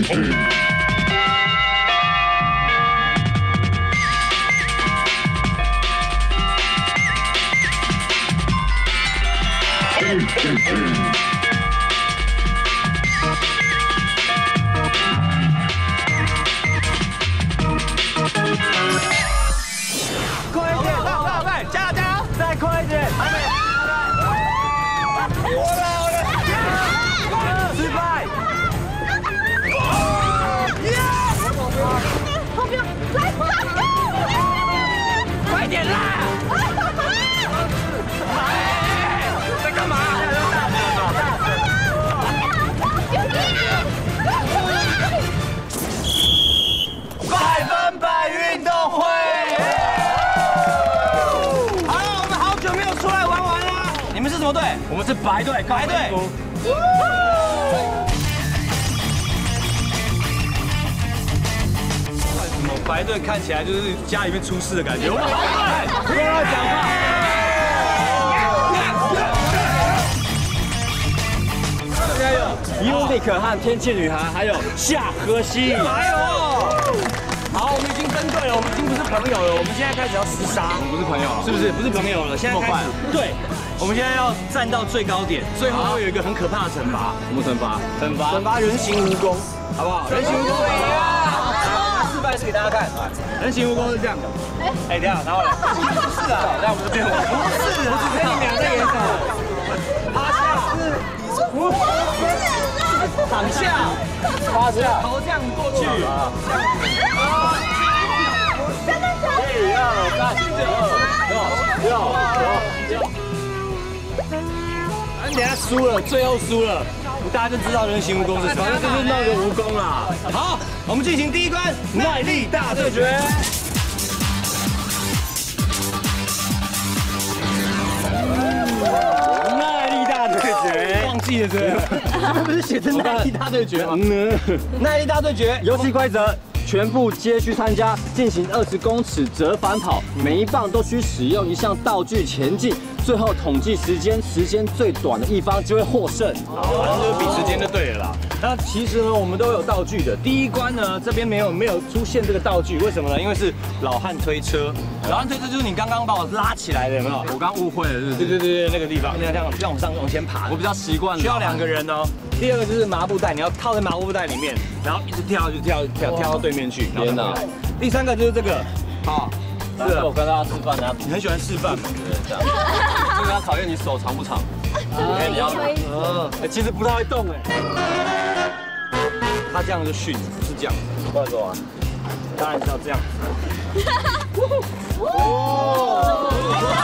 快一点，对，加油，再快一点，还没，我了，失败， 后边来， 快点啦！在干嘛？100分100运动会。好了，我们好久没有出来玩了。你们是什么队？我们是白队，白队。什么白队看起来就是家里面出事的感觉。我们好队，不要乱讲话。加油 ！Unique 和天气女孩，还有夏荷西，还有。好，我们已经分队了，我们已经不是朋友了，我们现在开始要厮杀。我们不是朋友了，是不是？不是朋友了，现在开始。对，我们现在要站到最高点，最后会有一个很可怕的惩罚。什么惩罚？惩罚人形蜈蚣，好不好？人形蜈蚣。示范一次给大家看。人形蜈蚣是这样的。哎，等下，拿过来。不是啊，这样不是变成不是啊，跟你们俩在演什么？趴下。躺下，趴下，头这样过去。你等下输了，最后输了，大家就知道人形蜈蚣是什么，反正就是那个蜈蚣啦。好，我们进行第一关耐力大对决。耐力大对决，忘记了这个，这不是写着耐力大对决吗？耐力大对决，游戏规则。全部皆需参加，进行20公尺折返跑，每一棒都需使用一项道具前进，最后统计时间，时间最短的一方就会获胜。反正就是比时间就对了啦。那其实呢，我们都有道具的。第一关呢，这边没有出现这个道具，为什么呢？因为是老汉推车。老汉推车就是你刚刚把我拉起来的，有没有？我刚误会了，是不是？对，那个地方，那这样往前爬。我比较习惯，需要2个人哦。第二个就是麻布袋，你要套在麻布袋里面，然后一直跳到对面去。天哪！第3个就是这个，好，是我跟大家示范的。你很喜欢示范嘛？对，这样。这个要考验你手长不长。你要，其实不太会动哎。他这样就训，不是这样。不然说啊，当然是要这样。哦！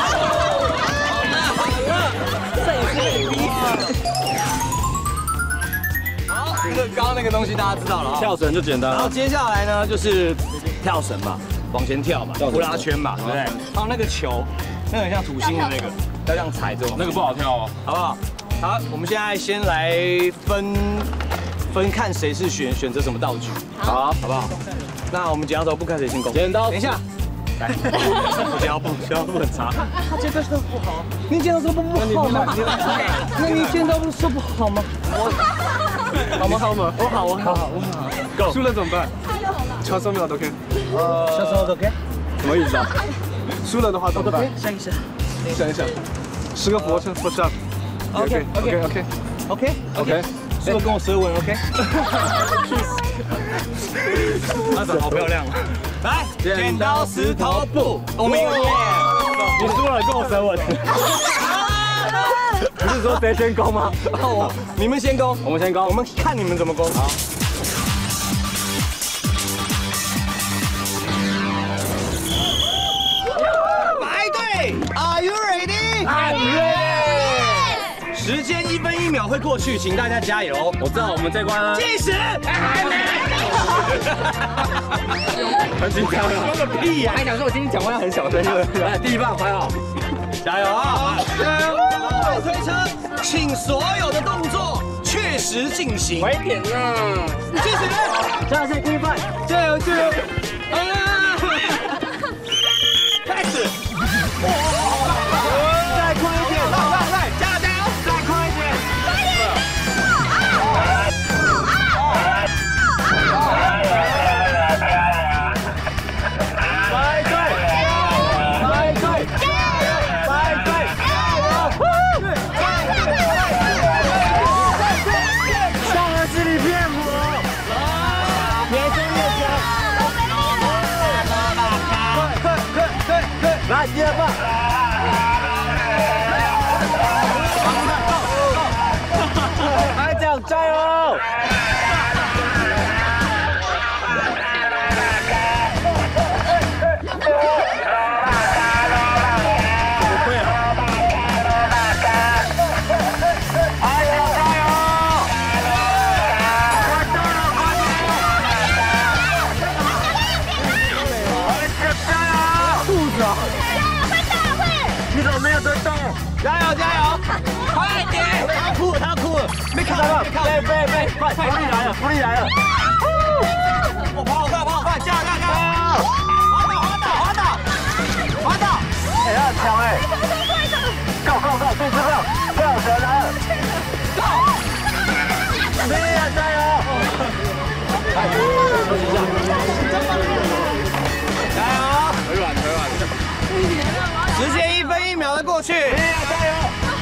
这也是第一次。好，刚刚那个东西大家知道了，跳绳就简单了。然后接下来呢，就是跳绳嘛，往前跳嘛，呼啦圈嘛，对不对？还有那个球，那个很像土星的那个，要这样踩着，那个不好跳哦，好不好？好，我们现在先来分看谁是选择什么道具，好不好？那我们剪刀石头布看谁先攻。剪刀，等一下。来，我剪刀布很差。他剪刀石头布好，你剪刀石头布不好吗？那你剪刀布说不好吗？好吗？我好。Go。输了怎么办？敲3秒都 OK。敲3秒都 OK。什么意思啊？输了的话怎么办？想一想。10个俯卧撑 push up。OK。输了跟我舌吻 OK。他长好漂亮啊！来，剪刀石头布，我们赢了耶！你输了，跟我舌吻。不是说谁先攻吗？你们先攻，我们先攻，我们看你们怎么攻。好。白队 ，Are you ready？ I'm ready。时间1分1秒会过去，请大家加油。我知道我们这关计时。很紧张，说个屁呀！还想说我今天讲话要很小声，来，第一棒拍好，加油啊！推车，请所有的动作确实进行。快点啦！计时，加油，第一棒，加油！啊！开始！再快一点，来，加油！再快一点！快点！ 背，快，福利来了，福利来了！我跑好快，加油！滑倒！哎，很强哎！Go，第四棒，跳绳来了！米娅加油！加油！腿软。时间1分1秒的过去，米娅加油！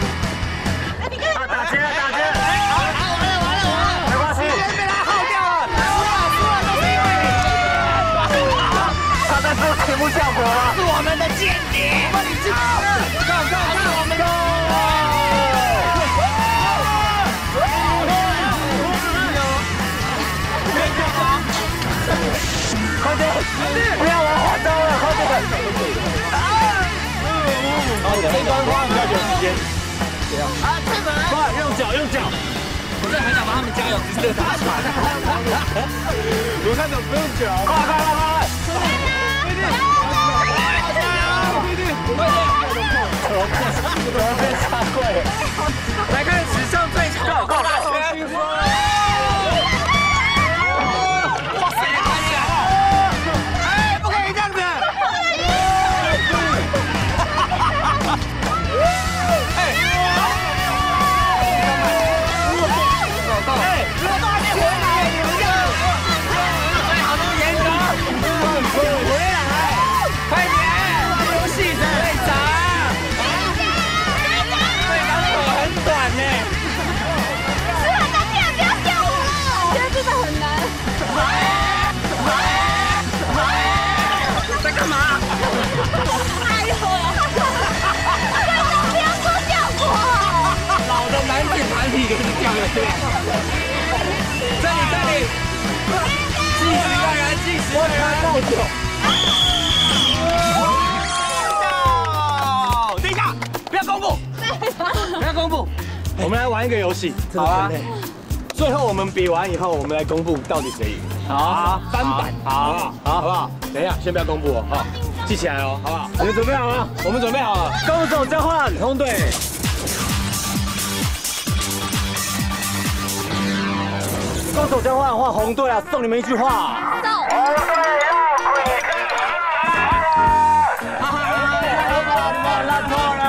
打结了！完了！没关系，时间被他耗掉了，输了，都是因为你。他在做节目效果吗？是我们的间谍。我们你知道，Go，我们 Go！ 快点！不要玩花招了，快点！这关花比较久时间。快，用脚！我真的很想帮他们加油，只是打喘。我看怎么不用脚？快！怎么变差贵？来看史上最长大学。哇塞，快起来！哎，不可以这样子！给你讲了，对。这里，计时的人，我看到酒。等一下，不要公布，我们来玩一个游戏，好啊。最后我们比完以后，我们来公布到底谁赢。好，翻版，好不好？等一下，先不要公布哦，好，记起来哦，好不好？你们准备好了？我们准备好了。攻守交换，红队。攻守交换，换红队啊！送你们一句话。红队要回烂透了。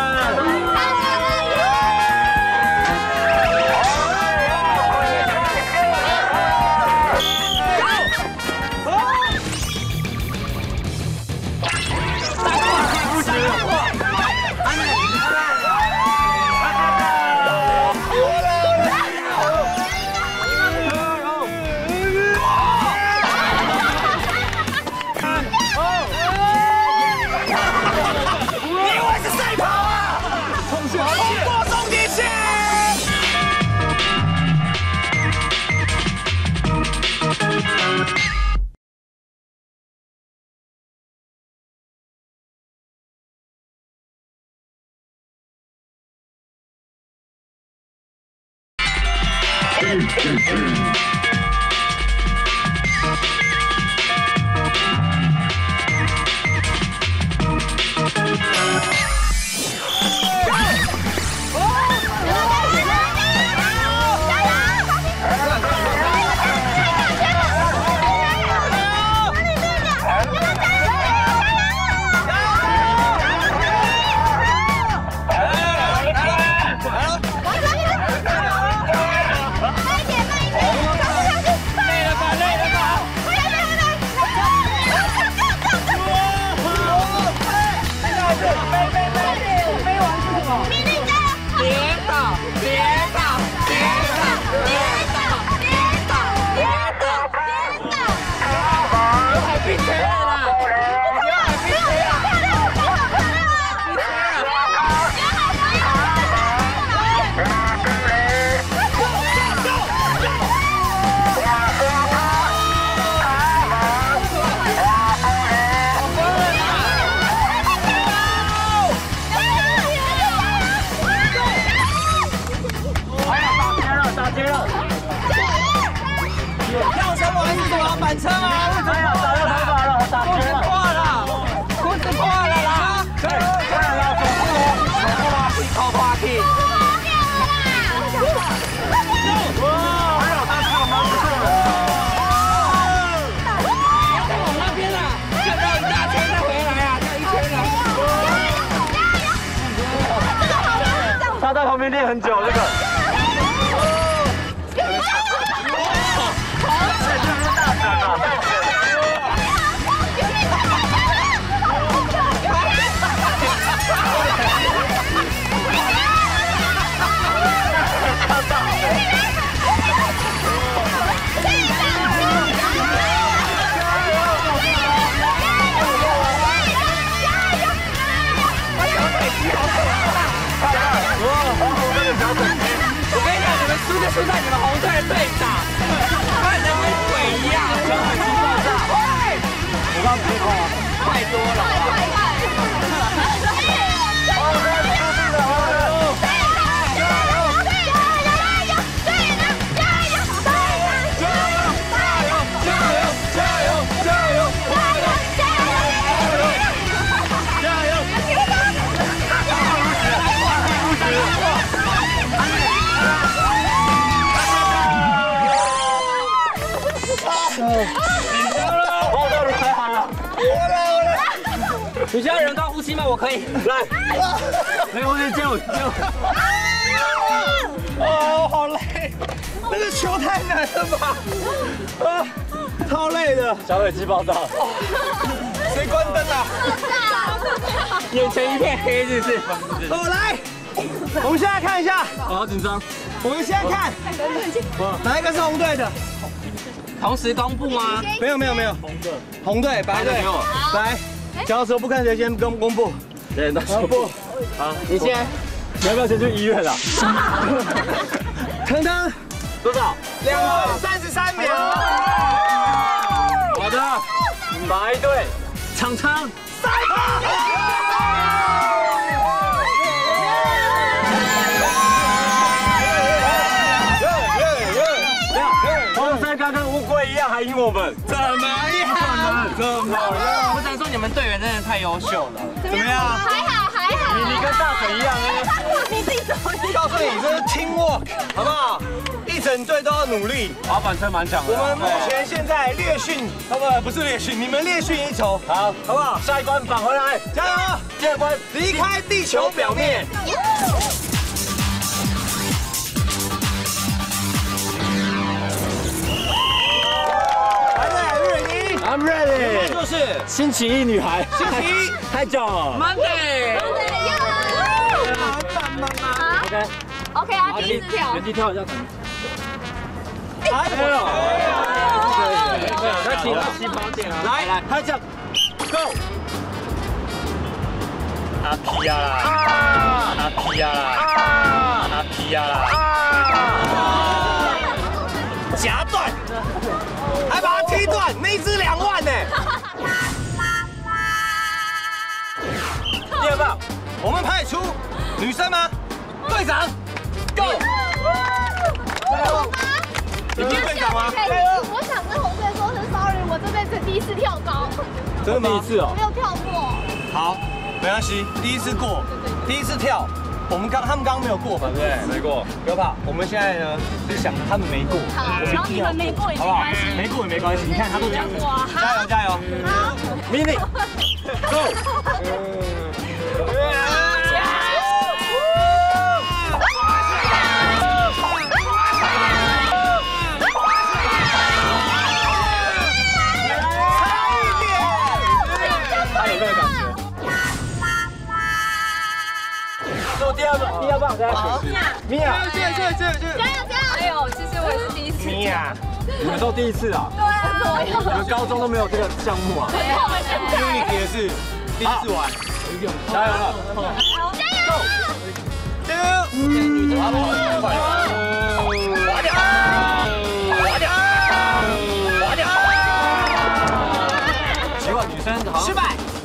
反车啊！为什么打到头发了？打结了！裤子破了啦！对，快了，手不滑，靠滑梯。 面练很久这个。 我跟你讲，你们输就输在你们红队的队长，看人跟鬼一样，小海鸡爆炸。我刚不话太多了。你需要人工呼吸吗？我可以。来，人工呼吸救。哦，好累，那个球太难了吧？超累的。 小尾鸡爆炸。 谁关灯啊？眼前一片黑，是不是？来，我们现在看一下。 好紧张。 我们现在看，哪一个是红队的？同时公布吗？没有。红队，白队。来。讲到时候不看谁先公布， 对，那公布。 好，你先。 你要不要先去医院啊？ 腾腾， 多少 ？2分33秒。 好的，白队， 场场赛跑。 黄山刚跟乌龟一样还赢我们， 怎么样？我只能说你们队员真的太优秀了。怎么样？ 还好。 你跟大水一样哎。 你自己怎么？ 告诉你，这是 teamwork， 好不好？一整队都要努力。 滑板车蛮强的。 我们目前现在列训，不是列训，你们列训一筹，好不好？ 下一关返回来， 加油！ 第二关离开地球表面。 I'm ready。 就是星期一女孩。 星期一， 太久了。 Monday。 OK 啊，第一次跳。 原地跳一下。 哎呦！ 要起跑点啊！ 来， 他这样 ，Go。 阿皮呀啦！阿皮呀啦！阿皮呀啦！夹断，还把它踢断，那一只2万呢。第二棒，我们派出女生吗？队长 ，Go！ 你不是队长吗？ 我想跟红队说声 sorry， 我这辈子第一次跳高。 真的吗？ 第一次哦。 没有跳过。 好，没关系，第一次过，第一次跳。他们刚刚没有过嘛，对不对？ 没过， 不要怕。我们现在呢是想他们没过， 然后你们没过也没关系， 没过也没关系。你看他都讲了，加油！ 好 ，Mini Go！ 第二棒，好，米娅， 这， 加油！哎呦，其实我也是第一次。 米娅， 你们都第一次啊？ 对啊， 你们高中都没有这个项目啊？ 因为你也是第一次玩， 加油了！ 加油！滑掉！奇怪，女生好失败。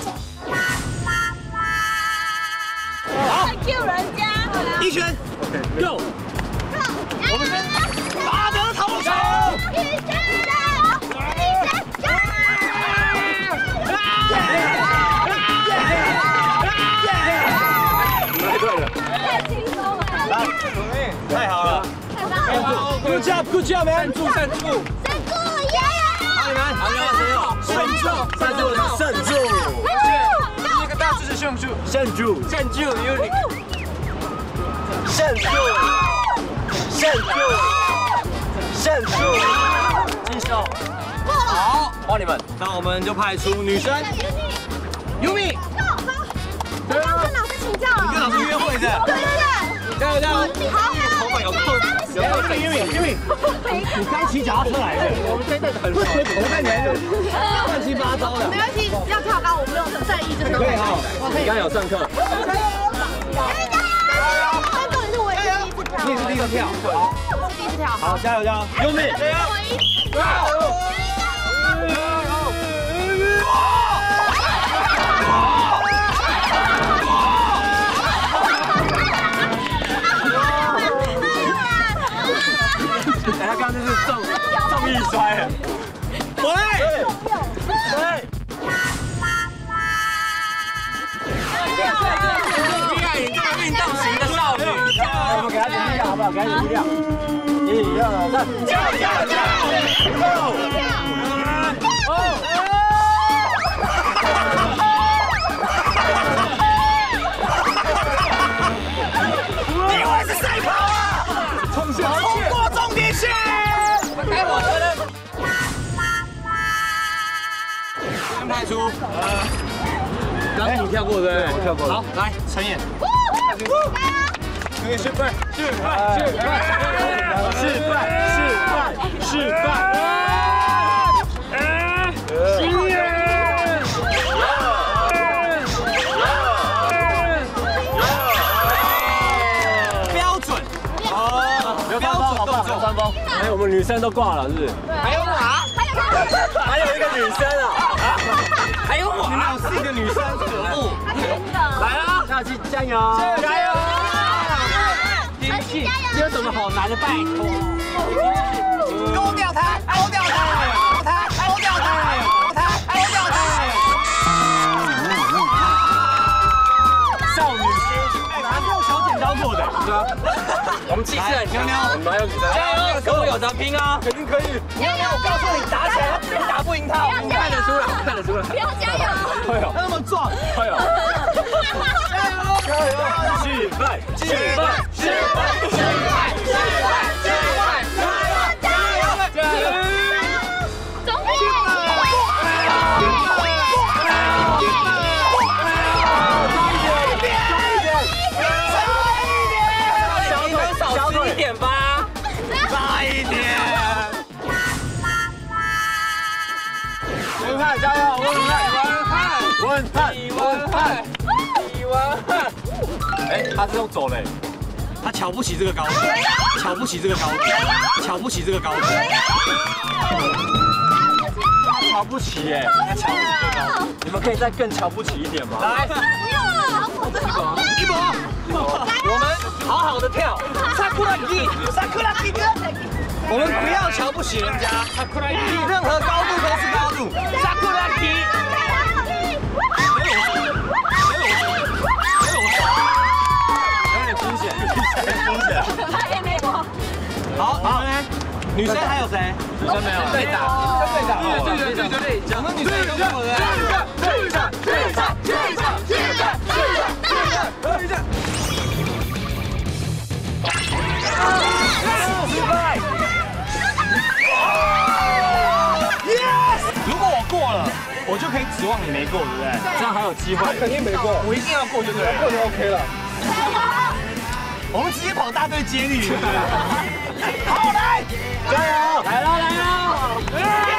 太 Q 人家。 一拳 ，Go！ 我们先拔得头筹。太好了 ！Good job, man！ 胜住！ 耶！ 好，你们，胜住！那个大字是胜住，有你。 胜出，继续。好，换你们。那我们就派出女生。Yumi。 我刚跟老师请教了。 你跟老师约会的。 对。 加油！ 好。 头发有扣。Yumi，你刚骑脚踏车来的，我们真的很熟。我看起来就乱七八糟的。 没关系，要跳高我不用很在意，就是可以哈。你刚有上课。你也是第一个跳，好， 我是第一次跳。 好，加油，Yumi，加油！他刚刚就是重力摔，喂！运动型的少女，我们给她力量好不好？给她力量，1、2、3，你以为是赛跑啊？冲过终点线！该我的了。先派出，刚刚你跳过对不对？我跳过了。好，来陈演。示范！标准！标准动作。3分。哎，我们女生都挂了，是不是？还有我啊？还有一个女生啊！还有我，你们有4个女生，可恶！来啦，下期加油！加油！你有什么好难的？拜托！勾掉他！勾掉他！勾掉他！少女心，哎，还是用小剪刀做的。对啊。我们气势很强，我们还有女生。加油！跟我有得拼啊！肯定可以。妞妞，我告诉你，打起来真打不赢他。我看得出来。 不要加油！ 对哦，他那么壮。对哦。加油！示范！ 总比少吃一点吧，差一点。文翰加油！文翰。哎，他是用走嘞，他瞧不起这个高度，瞧不起这个高度，瞧不起耶，他瞧不起这个高度，你们可以再更瞧不起一点吗？来，一博，我们好好的跳，萨库拉基，我们不要瞧不起人家，任何高度都是高度，萨库拉基。好，你们呢？女生还有谁？女生没有。对打。我们女生有我的。如果我过了，我就可以指望你没过，对不对？这样还有机会。肯定没过，我一定要过，对不对？过就 OK 了。我们直接跑大队接力，好来，加油！来了！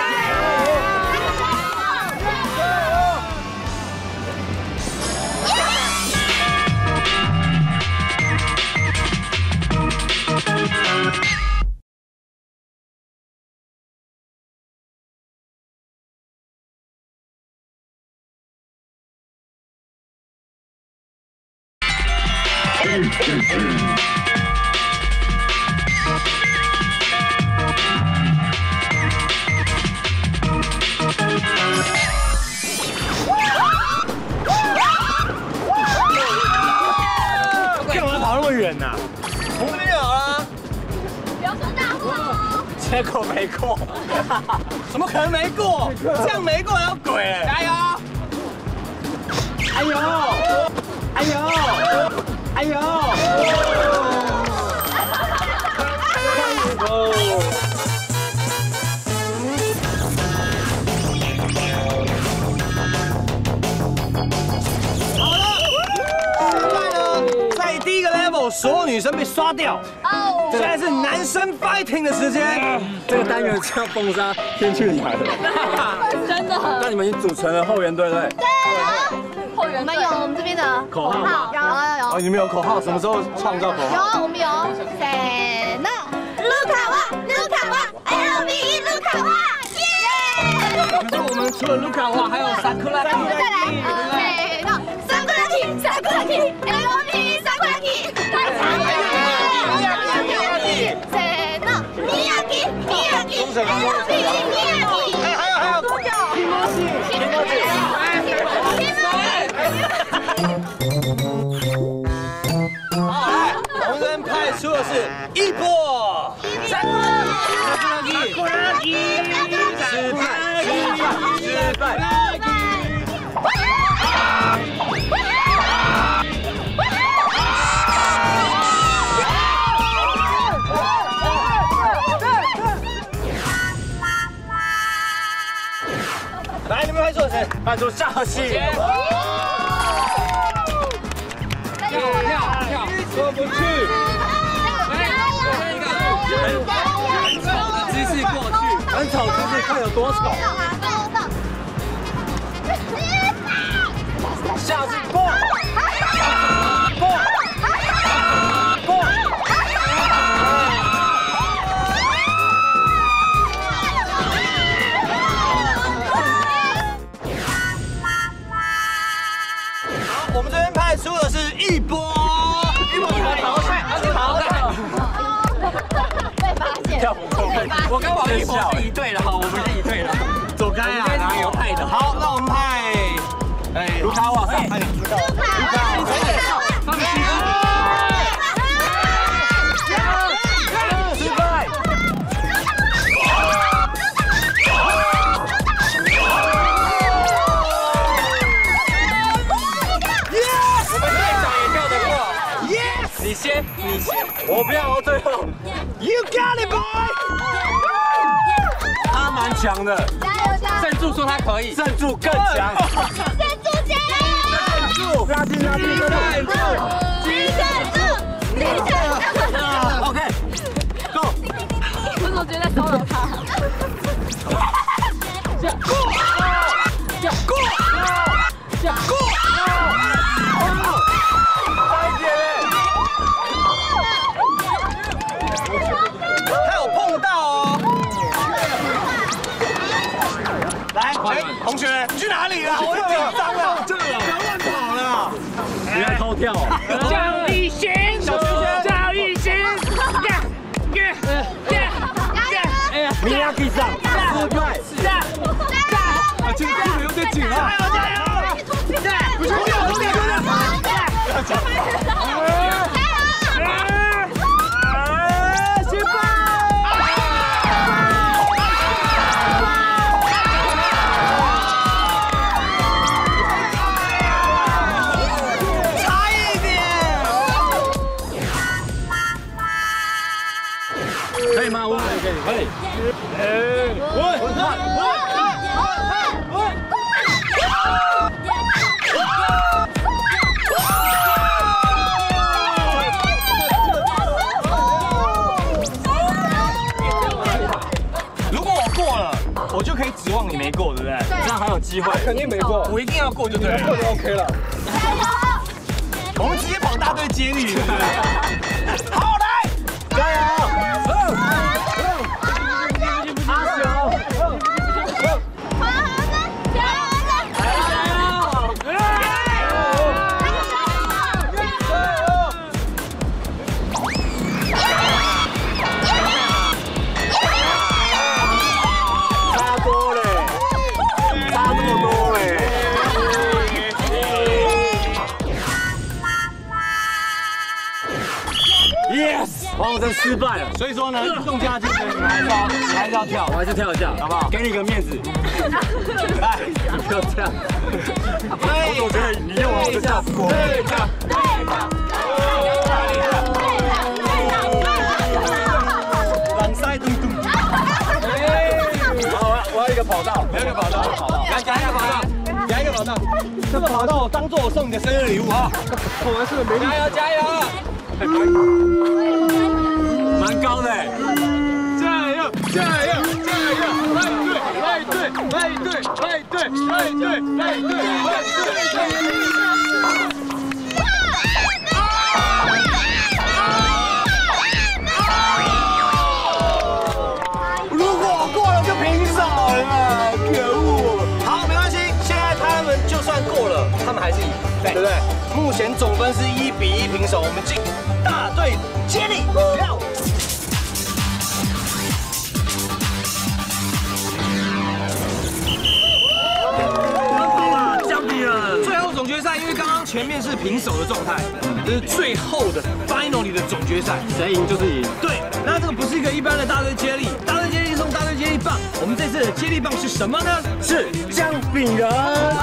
干嘛跑那么远呐？从这边就好了。 不要说大话。 结果没过，怎么可能没过？这样没过要鬼！加油！哎呦！ 所有女生被刷掉。哦，现在是男生 fighting 的时间。 这个单元叫封杀天去你来了。 真的。 那你们已经组成了后援队，对不对？ 对啊。后援队有我们这边的口号吗？ 有。 哦，你们有口号？什么时候创造口号？ 有，我们有。谁呢？卢卡瓦，卢卡瓦 ，LV 卢卡瓦，耶！ 可是我们除了卢卡瓦，还有萨库拉。 我们再来，谁呢？萨库拉基 ，LV 萨库拉基，太长了。谁呢？米亚基 ，LV 米亚基。还有多久？提莫西。 好，来，我们这边派出的是一波。萨库拉基，失败。来，你们派出的谁？派出夏希。跳，过不去。姿势过去，很丑姿势，看有多丑。下次过。我们这边派出的是一波，你们淘汰， 被发现， 我跟王一博是一队的，好，我们是一队的，走开啊，哪有派的？好，那我们派，卢卡瓦上，派卢卡，放弃，失败。你先，我不要，我最后。You got it, boy！ 他蛮强的， 加油！ 郑柱说他可以，郑柱更强。 郑柱加油！ 郑柱，拉近。OK， Go！ 我怎么觉得在骚扰他？ 同学，你去哪里了？我紧张了，不要乱跑了。 你在偷跳哦。 赵一新， 米亚基上，失败。 这个有点紧啊！加油！不去掉， 可以吗？我可以。 如果我过了，我就可以指望你没过，对不对？ 这样还有机会。 肯定没过，我一定要过就对了。过就 OK 了。我们直接跑大队接力，对不对？好，来，加油！ 黄真失败了， 所以说呢，用家精神，你还是要跳， 我还是跳一下， 好不好？ 给你个面子， 来， 不要这样。我总觉得你用完我就跳不过。 朗塞咚咚。 好，我要一个跑道， 来一个跑道，来加一个跑道，加一个跑道，这个跑道当做我送你的生日礼物啊！果然是个美女。加油加油！ 蛮高的。加油！加油！加油！来队！来队！来队！来队！来队！来队！如果过了就平手了，可恶！ 好，没关系，现在他们就算过了，他们还是赢，对不对？目前总分是1比1平手，我们进大队接力。最后总决赛，因为刚刚前面是平手的状态，这是最后的 finally 的总决赛， 谁赢就是赢。 对，那这个不是一个一般的大队接力，大队接力送大队接力棒。我们这次的接力棒是什么呢？ 是姜饼人。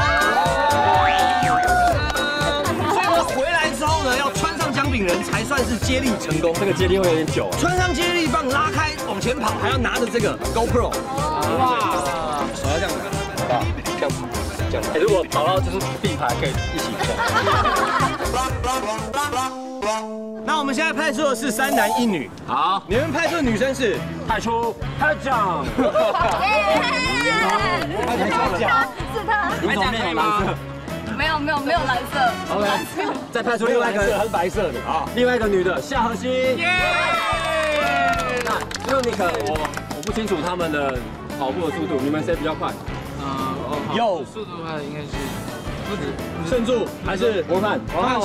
所以呢，回来之后呢，要穿上姜饼人才算是接力成功。 这个接力会有点久。 穿上接力棒拉开往前跑，还要拿着这个 GoPro。哇，手要这样拿，好，这样跑。 如果跑到就是地牌，可以一起走。 那我们现在派出的是3男1女。 好， 你们派出的女生是派出派奖。 是他。 你怎么没有蓝色？ 没有蓝色。 OK， 再派出另外一个，还是白色的啊。另外一个女的夏荷西。耶！那因为我不清楚他们的跑步的速度，你们谁比较快？ 有速度的话应该是不止胜柱还是我看， 好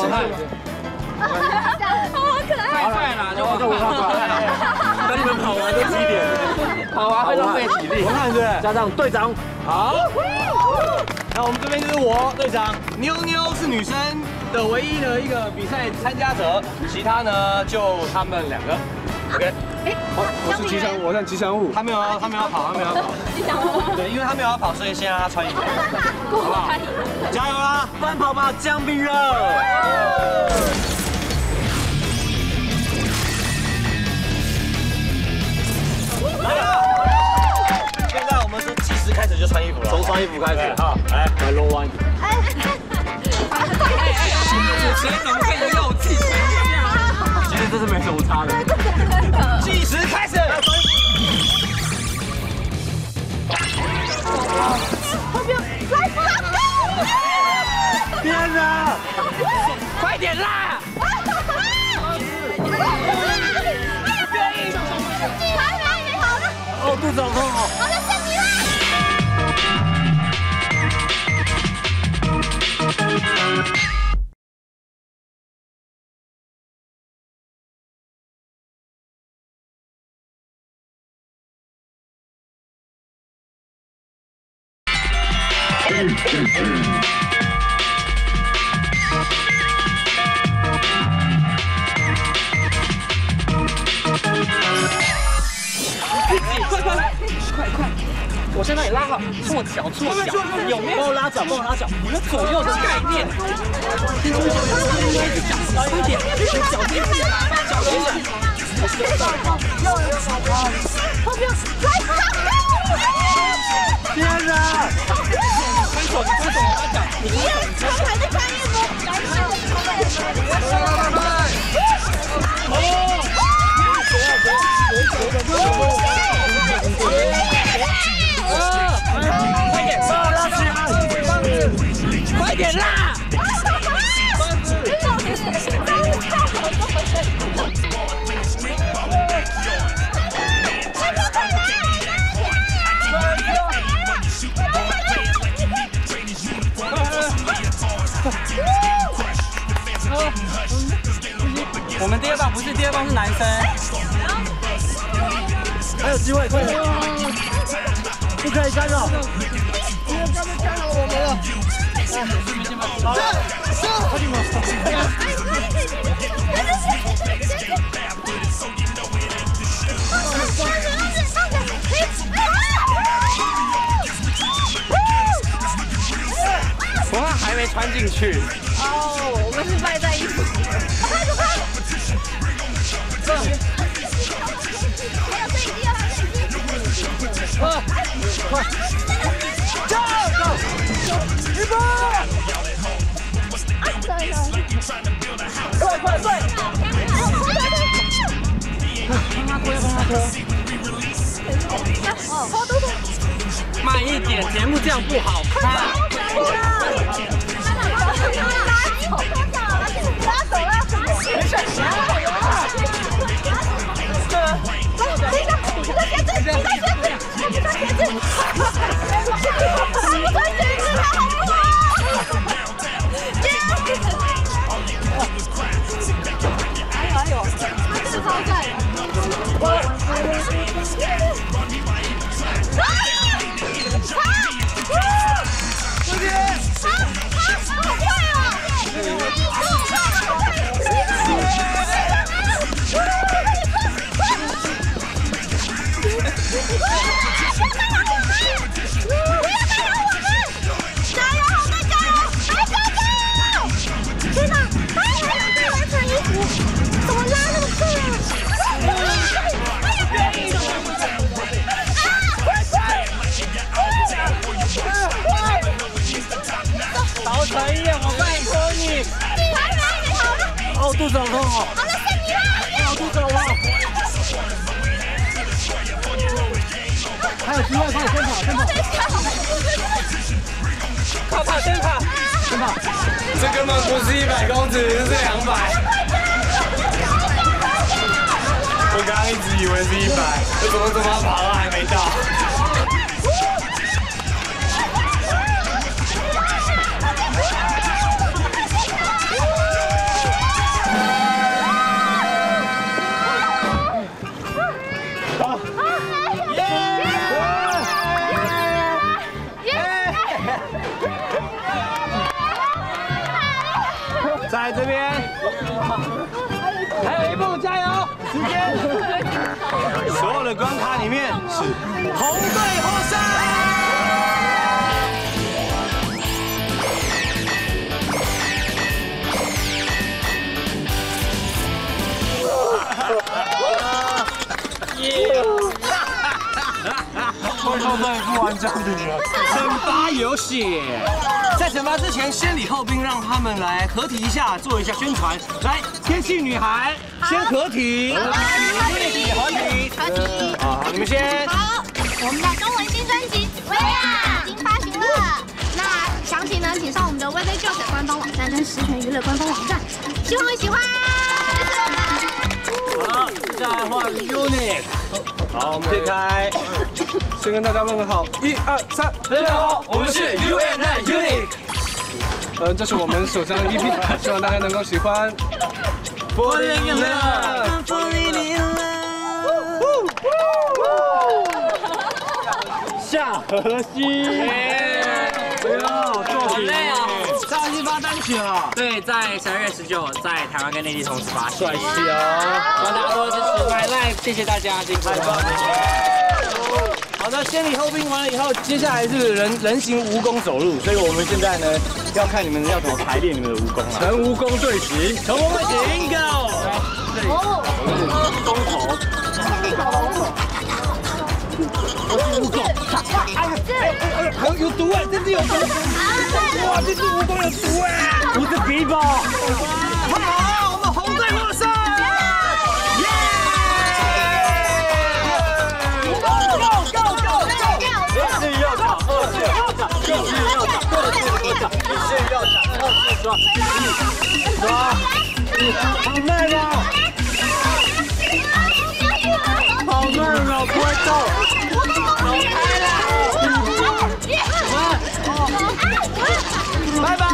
可爱。 太快了，就我看。等你们跑完都几点？ 跑完会浪费体力。 我看对， 加上队长。 好。那我们这边就是我队长，妞妞是女生的唯一的一个比赛参加者，其他呢就他们2个。OK。 我是吉祥物，我是吉祥物。 他没有要跑。 吉祥物。 对，因为他没有要跑，所以先让他穿衣服，好不好？加油啦！ 奔跑吧，姜饼人！ 来了！现在我们是计时开始就穿衣服了， 从穿衣服开始。 好，来 low one。 主持人怎么可以又计时？ 其实这是没什么差的。 计时开始。 天哪！ 快点啦！ 哦，肚子好痛哦。 好了，胜利啦！ 快！我现在也拉好，错脚，有没有？帮我拉脚，你们左右的概念。快点，脚接脚。 天哪！ 分手拉脚。 还在穿衣服。 快点啦！我们第2棒不是第2棒是男生， 还有机会，快点！不可以干扰。干扰我们了。 我们还没穿进去。 哦，我们是拜在一起。快！ 快！ 走！预备！快！ 慢一点，节目这样不好看。 陶成一，我拜托你。哦，肚子好痛哦。 好了，是你了。 哦，肚子好痛。还有机会，快点先跑，先跑。快跑，先跑，先跑。这根本不是100公尺，这是200。我刚刚一直以为是100，我怎么跑到还没到？在这边，还有一步，加油！时间，所有的关卡里面是红队获胜。为什么不玩这样的呢？惩罚游戏。在惩罚之前，先礼后兵，让他们来合体一下，做一下宣传。来，天气女孩先合体，合体。好，你们先。 好，我们的中文新专辑《薇娅》已经发行了。那详情呢，请上我们的 VV9 官方网站跟十全娱乐官方网站，希望会喜欢。 好，再换 Unit。好，我们推开。先跟大家问个好，1、2、3，大家好，我们是 UNI。这是我们首张的 EP， 希望大家能够喜欢。Falling in love， falling in love。 夏荷西， 好累哦。 夏荷西发单曲了， 对，在12月19在台湾跟内地同时发行。 帅气哦！ 希望大家多支持 My Life， 谢谢大家，辛苦了。 好的，先礼后兵完了以后，接下来是人形蜈蚣走路，所以我们现在呢要看你们要怎么排练你们的蜈蚣啊。 成蜈蚣队形， 成蜈蚣队形 ，Go！ 公头，我是蜈蚣， 还有毒哎，这只有毒！哇，这只蜈蚣有毒哎！ 不是比宝。 好，我们红队获胜！ 好慢哦！好慢哦，不会动。 拜拜。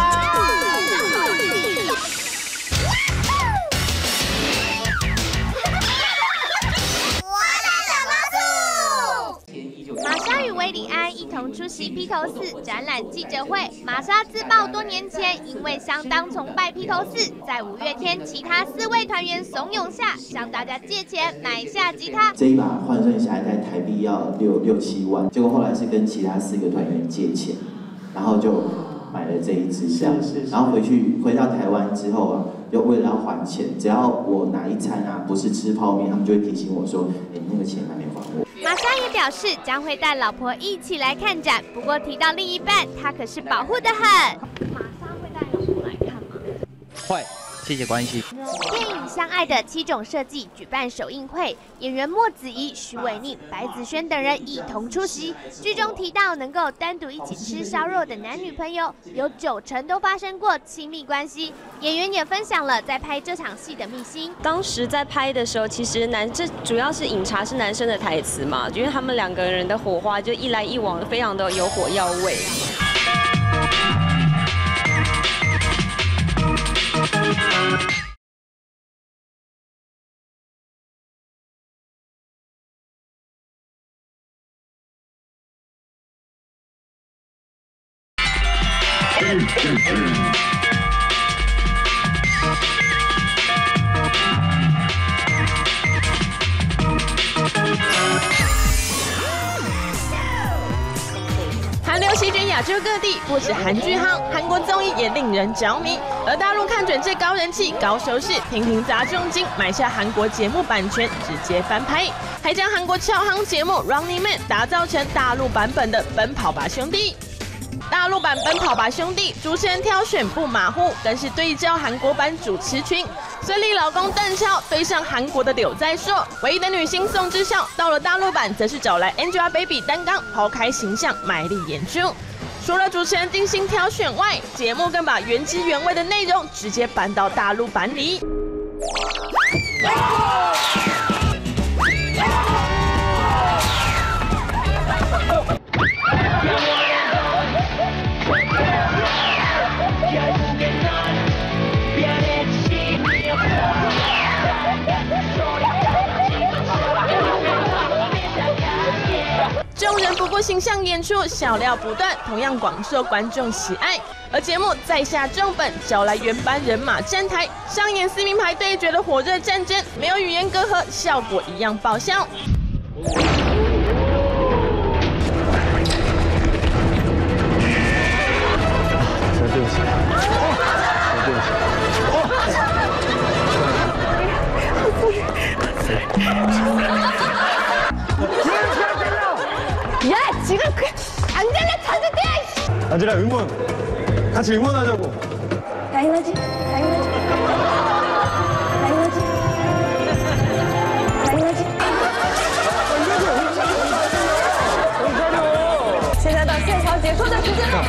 玛莎与韦礼安一同出席披头4展览记者会。玛莎自曝多年前因为相当崇拜披头4，在5月天其他4位团员怂恿下，向大家借钱买下吉他。 这一把换算下来在台币要6、7万，结果后来是跟其他4个团员借钱，然后就买了这一支这样，然后回到台湾之后啊，就为了要还钱，只要我哪一餐啊不是吃泡面，他们就会提醒我说，那个钱还没还我。 玛莎也表示将会带老婆一起来看展，不过提到另一半，他可是保护得很。玛莎会带你出来看吗？ 会， 谢谢关心。 电影《相爱的7种设计》举办首映会，演员莫子仪、徐伟宁、白子轩等人一同出席。剧中提到能够单独一起吃烧肉的男女朋友，有90%都发生过亲密关系。演员也分享了在拍这场戏的秘辛。 当时在拍的时候，其实这主要是饮茶是男生的台词嘛，因为他们2个人的火花就一来一往，非常的有火药味。 韩流席卷亚洲各地，不止韩剧夯，韩国综艺也令人着迷。而大陆看准这高人气、高收视，频频砸重金买下韩国节目版权，直接翻拍，还将韩国超夯节目《Running Man》打造成大陆版本的《奔跑吧兄弟》。大陆版《奔跑吧兄弟》主持人挑选不马虎，更是对照韩国版主持群。孙俪老公邓超对上韩国的柳在硕，唯一的女星宋智孝到了大陆版，则是找来 Angelababy 担纲，抛开形象，卖力演出。除了主持人精心挑选外，节目更把原汁原味的内容直接搬到大陆版里。众人不顾形象演出，笑料不断，同样广受观众喜爱。而节目再下重本，找来原班人马站台，上演4名牌对决的火热战争，没有语言隔阂，效果一样爆笑。 对不起，对不起。 야, 지금 안젤라 찾을게! 안젤라 응원! 같이 응원하자고! 당연하지, 당연하지. 당연하지. 당연하지. 现在到现场解说的时间了。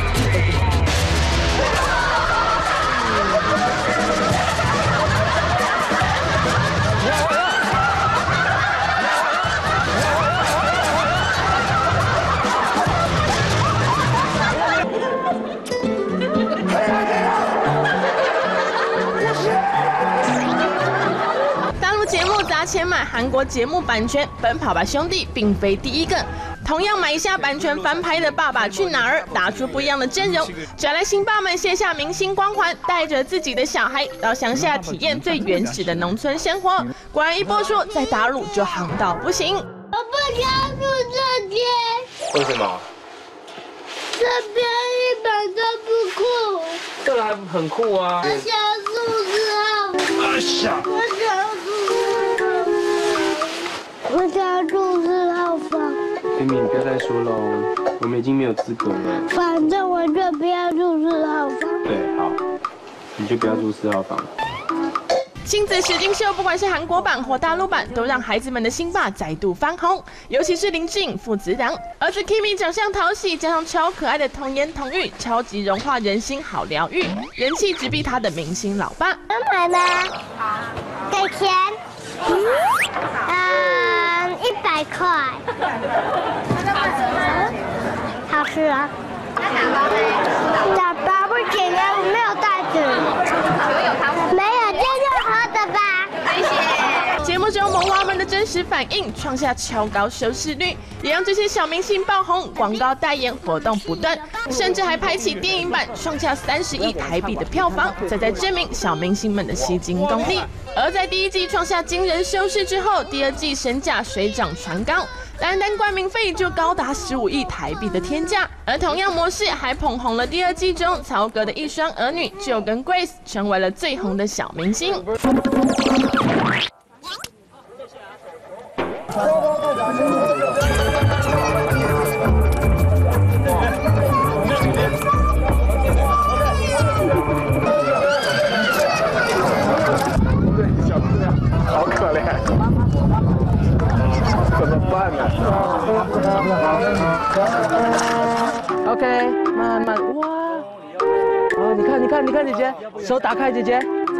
砸钱买韩国节目版权，《奔跑吧兄弟》并非第一个。同样买下版权翻拍的《爸爸去哪儿》，打出不一样的阵容，找来星爸们卸下明星光环，带着自己的小孩到乡下体验最原始的农村生活。果然一播出，在大陆就夯到不行。我不想住这边。 为什么？ 这边一点都不酷。 这个还很酷啊！ 我想住4号。我想住4号房。 冰冰，你不要再说喽，我们已经没有资格了。 反正我就不要住4号房。 对，好，你就不要住4号房。 亲子实境秀，不管是韩国版或大陆版，都让孩子们的星爸再度翻红。尤其是林志颖父子档，儿子 Kimi 长相讨喜，加上超可爱的童言童语，超级融化人心，好疗愈，人气直逼他的明星老爸。 要买吗？给钱。100块。好吃啊。打包不行啊，我没有袋子。没有，这就好的吧。谢谢。 节目中萌娃们的真实反应，创下超高收视率，也让这些小明星爆红，广告代言活动不断，甚至还拍起电影版，创下30亿台币的票房，在证明小明星们的吸金功力。而在第1季创下惊人收视之后，第2季身价水涨船高，单冠名费就高达15亿台币的天价。而同样模式还捧红了第2季中曹格的一双儿女就跟 Grace 成为了最红的小明星。 慢慢，哇！哦，你看，姐姐，手打开，姐姐。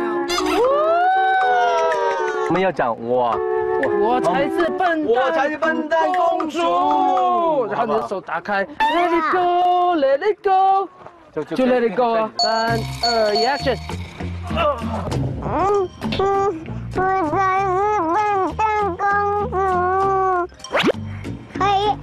我们要讲我才是笨蛋公主。然后你的手打开 ，Let it go，Let it go， 就 Let it go 啊！3、2、1 ，Action！ 我才是笨蛋公主。可以。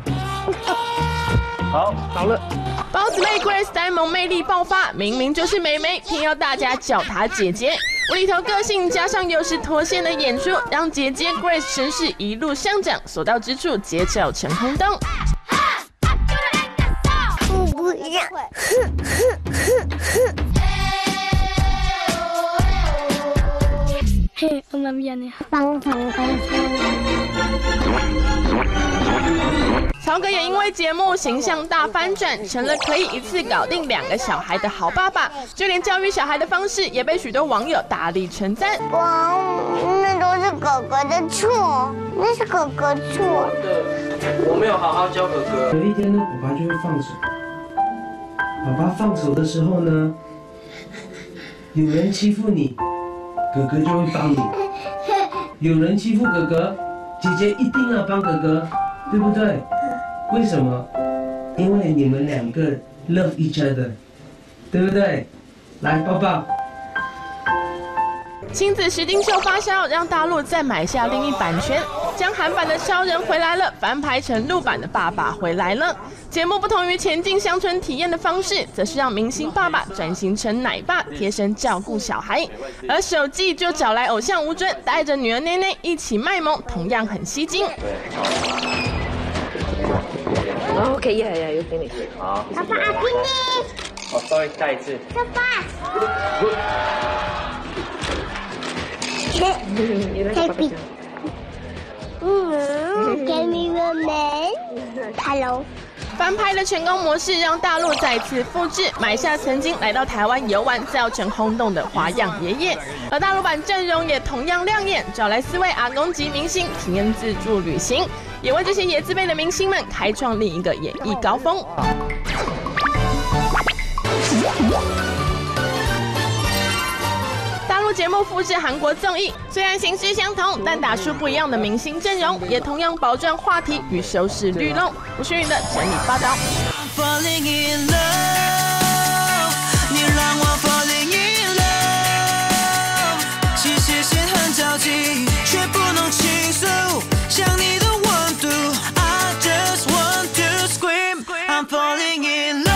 好了。 包子妹 Grace 呆萌魅力爆发，明明就是妹妹，偏要大家叫她姐姐。无厘头个性加上有时脱线的演出，让姐姐 Grace 声势一路上涨，所到之处街角成轰动。 我不要。嘿，我们미안해。帮忙公曹格也因为节目形象大翻转，成了可以一次搞定2个小孩的好爸爸，就连教育小孩的方式也被许多网友大力称赞。 哇，那都是哥哥的错，那是哥哥错。 我没有好好教哥哥。 有一天呢，爸爸就会放手。爸爸放手的时候呢，有人欺负你，哥哥就会帮你；有人欺负哥哥，姐姐一定要帮哥哥，对不对？为什么？因为你们2个 love each other， 对不对？来，抱抱。 亲子实境秀发烧，让大陆再买下另一版权，将韩版的《超人回来了》翻拍成陆版的《爸爸回来了》。节目不同于前进乡村体验的方式，则是让明星爸爸转型成奶爸，贴身照顾小孩。而首季就找来偶像吴尊，带着女儿内内一起卖萌，同样很吸睛。 OK， 有给你。 好。 爸爸，给你。 哦，稍微再一次。 爸爸。Happy。Give me a man。Hello。 翻拍的成功模式让大陆再次复制，买下曾经来到台湾游玩造成轰动的花样爷爷。而大陆版阵容也同样亮眼，找来4位阿公级明星体验自助旅行，也为这些爷字辈的明星们开创另一个演艺高峰。大陆节目复制韩国综艺，虽然形式相同，但打出不一样的明星阵容，也同样保证话题与收视率喽。吴诗云的整理报道。你让我 falling in love， 其实心很着急，却不能倾诉，想你的温度 ，I just want to scream， I'm falling in love。